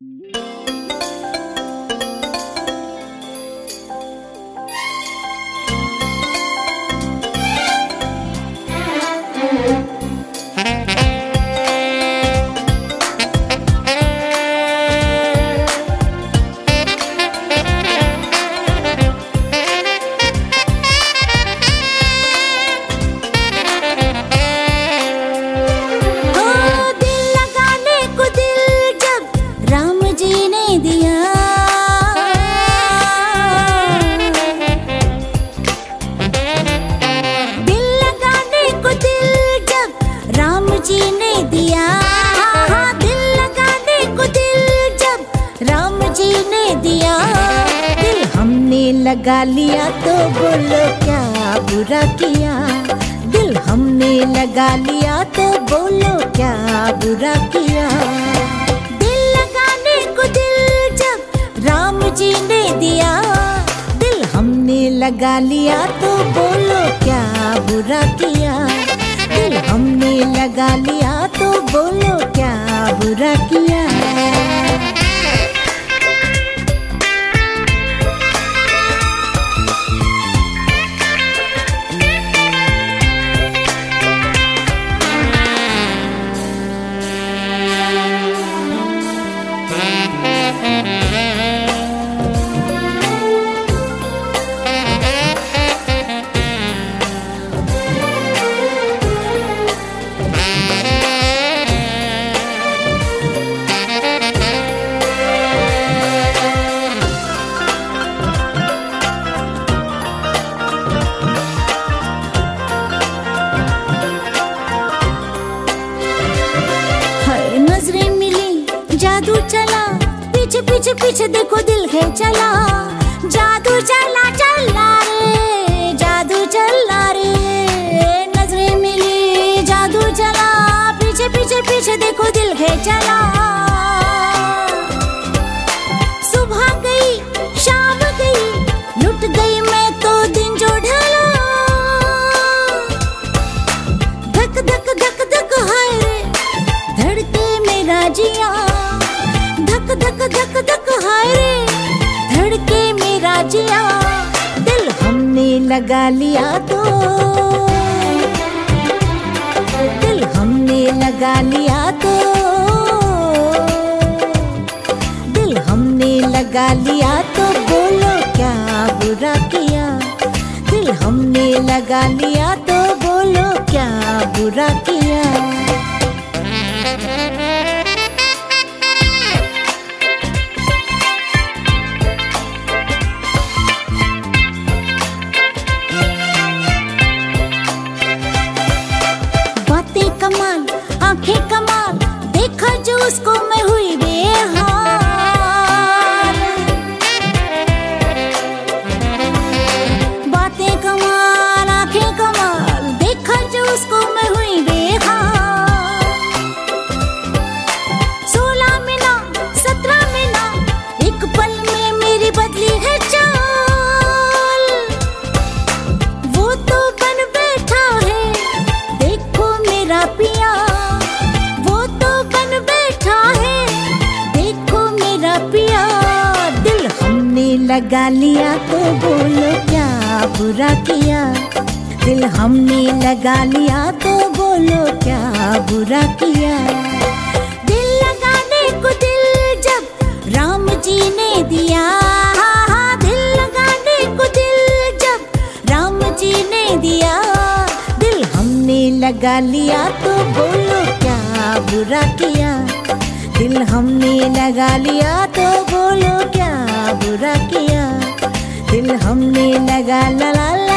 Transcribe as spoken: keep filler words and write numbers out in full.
लगा लिया तो बोलो क्या बुरा किया, दिल हमने लगा लिया तो बोलो क्या बुरा किया। दिल लगाने को दिल जब राम जी ने दिया, दिल हमने लगा लिया तो बोलो क्या बुरा किया। दिल हमने लगा लिया तो बोलो क्या बुरा किया। जादू चला पीछे पीछे पीछे देखो दिल है चला, जादू चला चला रे जादू चला रे। नजरें मिली जादू चला पीछे पीछे पीछे देखो दिल है चला। सुबह गई शाम गई लुट गई मैं तो दिन जो ढला। धक धक धक धक हाय रे धड़के मेरा जिया, धक धक धक धक हाय रे धड़के मेरा जिया। दिल हमने लगा लिया तो दिल हमने लगा लिया तो दिल हमने लगा लिया तो बोलो क्या बुरा किया। दिल हमने लगा लिया तो बोलो क्या बुरा किया। कमाल आंखें कमाल देखा जो उसको मैं हुई बेहाल। बातें कमाल आंखें कमाल देखा जो उसको मैं हुई बेहाल। सोलह महीना सत्रह महीना एक पल में मेरी बदली है चाल। वो तो बन बैठा है देखो मेरा पिया, वो तो बन बैठा है देखो मेरा पिया। दिल हमने लगा लिया तो बोलो क्या बुरा किया। दिल हमने लगा लिया तो बोलो क्या बुरा किया। दिल लगाने को दिल जब राम जी ने दिया, दिल लगाने को दिल जब राम जी ने दिया। दिल हमने लगा लिया तो बोलो क्या बुरा किया। दिल हमने लगा लिया तो बोलो क्या बुरा किया। दिल हमने लगा ला ला ला